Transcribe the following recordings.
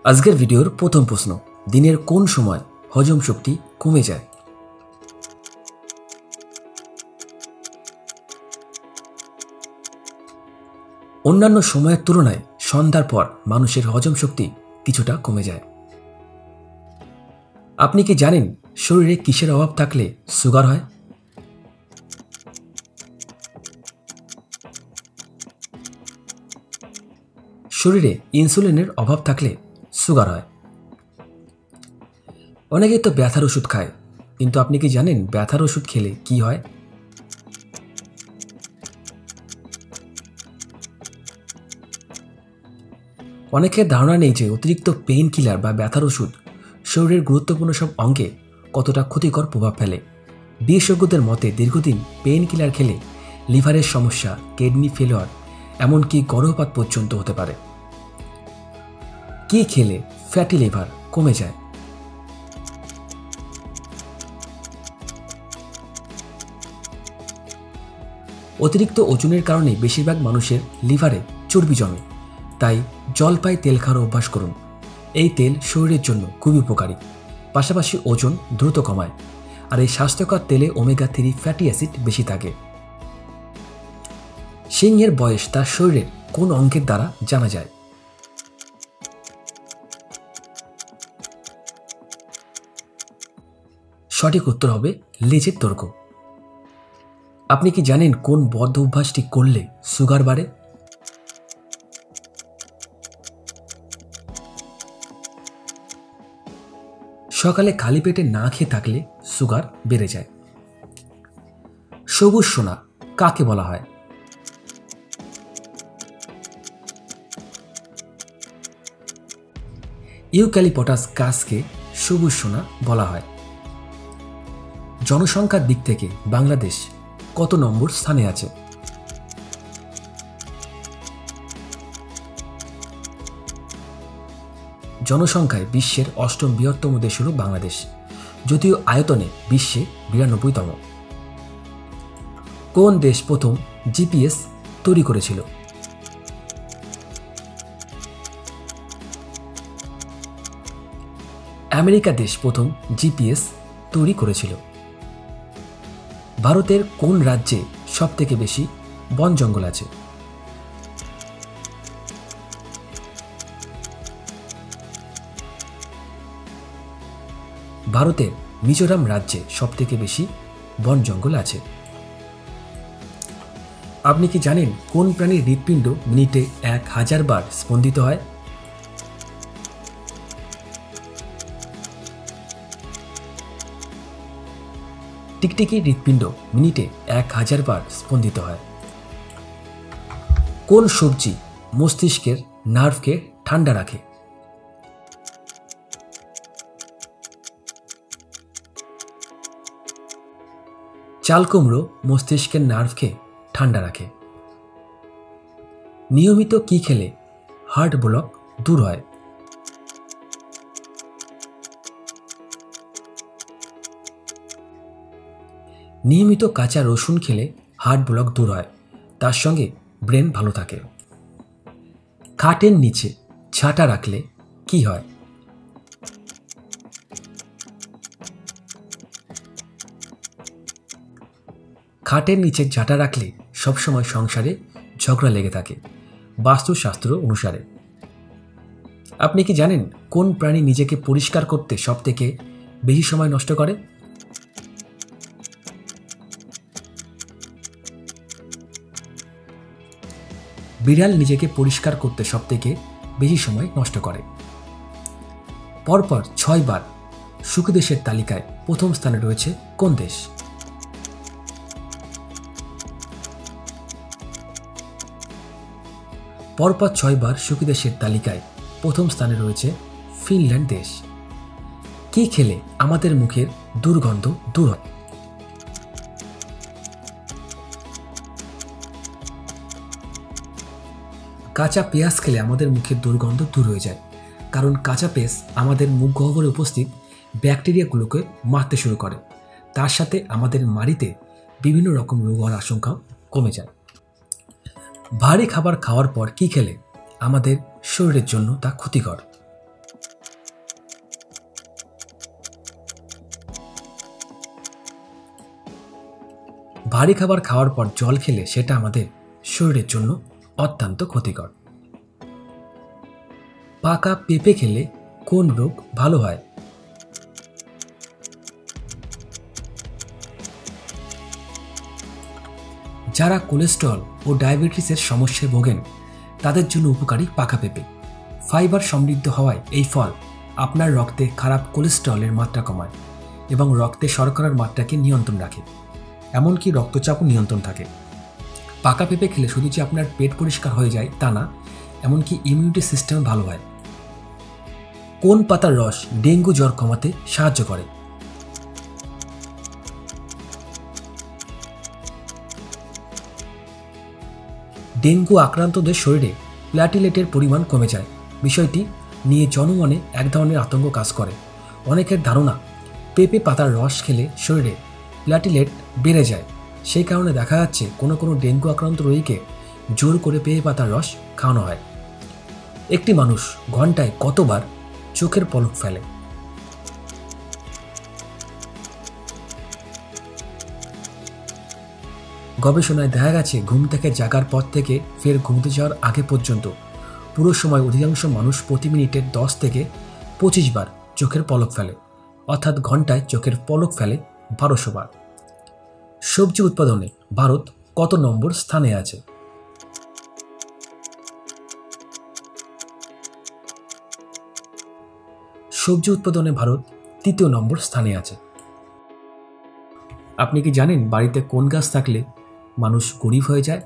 আজকের ভিডিওর প্রথম প্রশ্ন, দিনের কোন সময় হজম শক্তি কমে যায়? অন্যান্য সময়ের তুলনায় সন্ধ্যার পর মানুষের হজম শক্তি কিছুটা কমে যায়। আপনি কি জানেন শরীরে কিসের অভাব থাকলে সুগার হয়? শরীরে ইনসুলিনের অভাব থাকলে সুগার হয়। অনেকেই তো ব্যথার ওষুধ খায়, কিন্তু আপনি কি জানেন ব্যথার ওষুধ খেলে কি হয়? অনেকের ধারণা নেই যে অতিরিক্ত পেইন কিলার বা ব্যথার ওষুধ শরীরের গুরুত্বপূর্ণ সব অঙ্গে কতটা ক্ষতিকর প্রভাব ফেলে। বিশেষজ্ঞদের মতে দীর্ঘদিন পেইন কিলার খেলে লিভারের সমস্যা, কিডনি ফেলিওর, এমনকি গর্ভপাত পর্যন্ত হতে পারে। কি খেলে ফ্যাটি লিভার কমে যায়? অতিরিক্ত ওজনের কারণে বেশিরভাগ মানুষের লিভারে চর্বি জমে, তাই জলপাই তেল খাওয়ার অভ্যাস করুন। এই তেল শরীরের জন্য খুবই উপকারী, পাশাপাশি ওজন দ্রুত কমায়, আর এই স্বাস্থ্যকর তেলে ওমেগা 3 ফ্যাটি অ্যাসিড বেশি থাকে। সিংহের বয়স তার শরীরের কোন অঙ্গের দ্বারা জানা যায়? সঠিক উত্তর হবে লেজের দৈর্ঘ্য। আপনি কি জানেন কোন বদ্ধ অভ্যাসটি করলে সুগার বাড়ে? সকালে খালি পেটে না খেয়ে থাকলে সুগার বেড়ে যায়। সবুজ সোনা কাকে বলা হয়? ইউক্যালিপটাস গাছকে সবুজ সোনা বলা হয়। জনসংখ্যার দিক থেকে বাংলাদেশ কত নম্বর স্থানে আছে? জনসংখ্যায় বিশ্বের 8ম বৃহত্তম দেশ হল বাংলাদেশ, যদিও আয়তনে বিশ্বে 92তম। কোন দেশ প্রথম জিপিএস তৈরি করেছিল? আমেরিকা দেশ প্রথম জিপিএস তৈরি করেছিল। ভারতের কোন রাজ্যে সবথেকে বেশি বন জঙ্গল আছে? ভারতের মিজোরাম রাজ্যে সবথেকে বেশি বন জঙ্গল আছে। আপনি কি জানেন কোন প্রাণীর হৃৎপিণ্ড মিনিটে 1000 বার স্পন্দিত হয়? টিকটিকি হৃৎপিণ্ড মিনিটে 1000 বার স্পন্দিত হয়। কোন সবজি মস্তিষ্কের নার্ভকে ঠান্ডা রাখে? চাল কুমড়ো মস্তিষ্কের নার্ভকে ঠান্ডা রাখে। নিয়মিত কি খেলে হার্ট ব্লক দূর হয়? নিয়মিত কাঁচা রসুন খেলে হার্ট ব্লক দূর হয়, তার সঙ্গে ব্রেন ভালো থাকে। খাটের নিচে ঝাঁটা রাখলে কি হয়? খাটের নিচে ঝাঁটা রাখলে সবসময় সংসারে ঝগড়া লেগে থাকে, বাস্তুশাস্ত্র অনুসারে। আপনি কি জানেন কোন প্রাণী নিজেকে পরিষ্কার করতে সবথেকে বেশি সময় নষ্ট করে? বিড়াল নিজেকে পরিষ্কার করতে সবথেকে বেশি সময় নষ্ট করে। পরপর 6 বার সুখী দেশের তালিকায় প্রথম স্থানে রয়েছে কোন দেশ? পরপর 6 বার সুখী দেশের তালিকায় প্রথম স্থানে রয়েছে ফিনল্যান্ড দেশ। কি খেলে আমাদের মুখের দুর্গন্ধ দূর হয়? কাঁচা পেঁয়াজ খেলে আমাদের মুখের দুর্গন্ধ দূর হয়ে যায়, কারণ কাঁচা পেঁয়াজ আমাদের মুখ গহ্বরে উপস্থিত ব্যাকটেরিয়াগুলোকে মারতে শুরু করে। তার সাথে আমাদের মাড়িতে বিভিন্ন রকম রোগ হওয়ার আশঙ্কা কমে যায়। ভারী খাবার খাওয়ার পর কি খেলে আমাদের শরীরের জন্য তা ক্ষতিকর? ভারী খাবার খাওয়ার পর জল খেলে সেটা আমাদের শরীরের জন্য অত্যন্ত ক্ষতিকর। পাকা পেঁপে খেলে কোন রোগ ভালো হয়? যারা কোলেস্টেরল ও ডায়াবেটিসের সমস্যায় ভোগেন তাদের জন্য উপকারী পাকা পেঁপে। ফাইবার সমৃদ্ধ হওয়ায় এই ফল আপনার রক্তে খারাপ কোলেস্টেরলের মাত্রা কমায় এবং রক্তে শর্করার মাত্রাকে নিয়ন্ত্রণ রাখে, এমনকি রক্তচাপও নিয়ন্ত্রণ থাকে। পাকা পেঁপে খেলে শুধু যে আপনার পেট পরিষ্কার হয়ে যায় তা না, এমনকি ইমিউনিটি সিস্টেম ভালো হয়। কোন পাতার রস ডেঙ্গু জ্বর কমাতে সাহায্য করে? ডেঙ্গু আক্রান্তদের শরীরে প্ল্যাটিলেটের পরিমাণ কমে যায়। বিষয়টি নিয়ে জনমনে এক ধরনের আতঙ্ক কাজ করে। অনেকের ধারণা পেঁপে পাতার রস খেলে শরীরে প্ল্যাটিলেট বেড়ে যায়। সেই কারণে দেখা যাচ্ছে কোনো কোনো ডেঙ্গু আক্রান্ত রোগীকে জোর করে পেঁপে পাতার রস খাওয়ানো হয়। একটি মানুষ ঘন্টায় কতবার চোখের পলক ফেলে? গবেষণায় দেখা গেছে ঘুম থেকে জাগার পর থেকে ফের ঘুমতে যাওয়ার আগে পর্যন্ত পুরো সময় অধিকাংশ মানুষ প্রতি মিনিটে 10 থেকে 25 বার চোখের পলক ফেলে, অর্থাৎ ঘন্টায় চোখের পলক ফেলে 1200 বার। সবজি উৎপাদনে ভারত কত নম্বর স্থানে আছে? সবজি উৎপাদনে ভারত 3য় নম্বর স্থানে আছে। আপনি কি জানেন বাড়িতে কোন গাছ থাকলে মানুষ গরিব হয়ে যায়?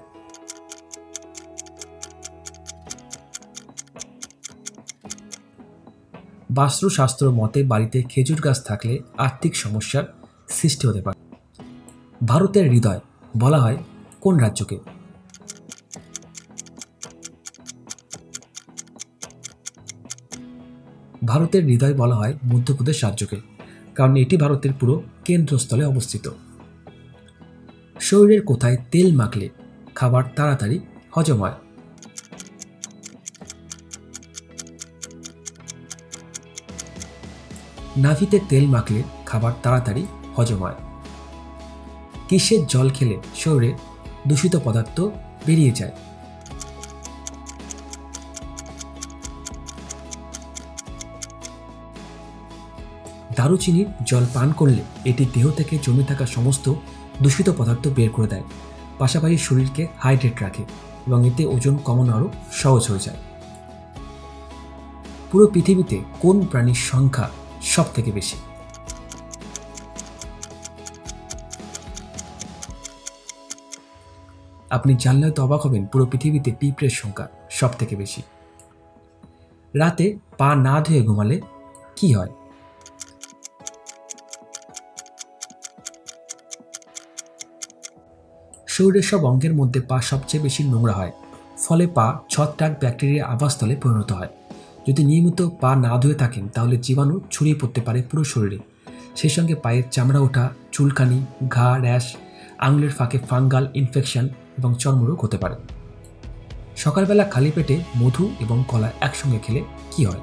বাস্তুশাস্ত্র মতে বাড়িতে খেজুর গাছ থাকলে আর্থিক সমস্যার সৃষ্টি হতে পারে। ভারতের হৃদয় বলা হয় কোন রাজ্যকে? ভারতের হৃদয় বলা হয় মধ্যপ্রদেশ রাজ্যকে, কারণ এটি ভারতের পুরো কেন্দ্রস্থলে অবস্থিত। শরীরের কোথায় তেল মাখলে খাবার তাড়াতাড়ি হজম হয়? নাভিতে তেল মাখলে খাবার তাড়াতাড়ি হজম হয়। কিসের জল খেলে শরীরে দূষিত পদার্থ বেরিয়ে যায়? দারুচিনির জল পান করলে এটি দেহ থেকে জমে থাকা সমস্ত দূষিত পদার্থ বের করে দেয়, পাশাপাশি শরীরকে হাইড্রেট রাখে এবং এতে ওজন কমানো আরও সহজ হয়ে যায়। পুরো পৃথিবীতে কোন প্রাণীর সংখ্যা সব থেকে বেশি? আপনি জানলে হয়তো অবাক হবেন, পুরো পৃথিবীতে পিঁপড়ের সংখ্যা সব থেকে বেশি। রাতে পা না ধুয়ে ঘুমালে কি হয়? শরীরের সব অঙ্গের মধ্যে পা সবচেয়ে বেশি নোংরা হয়, ফলে পা ছত্রাক ব্যাকটেরিয়া আবাসস্থলে পরিণত হয়। যদি নিয়মিত পা না ধুয়ে থাকেন তাহলে জীবাণু ছড়িয়ে পড়তে পারে পুরো শরীরে। সেই সঙ্গে পায়ের চামড়া ওঠা, চুলকানি, ঘা, র্যাশ, আঙুলের ফাঁকে ফাঙ্গাল ইনফেকশন এবং চর্মরোগ হতে পারে। সকালবেলা খালি পেটে মধু এবং কলা একসঙ্গে খেলে কি হয়?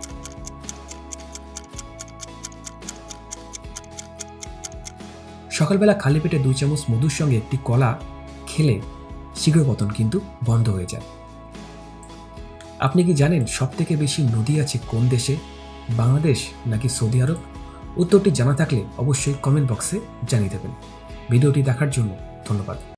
সকালবেলা খালি পেটে 2 চামচ মধুর সঙ্গে একটি কলা খেলে শীঘ্রপতন কিন্তু বন্ধ হয়ে যায়। আপনি কি জানেন সবথেকে বেশি নদী আছে কোন দেশে? বাংলাদেশ নাকি সৌদি আরব? উত্তরটি জানা থাকলে অবশ্যই কমেন্ট বক্সে জানিয়ে দেবেন। ভিডিওটি দেখার জন্য ধন্যবাদ।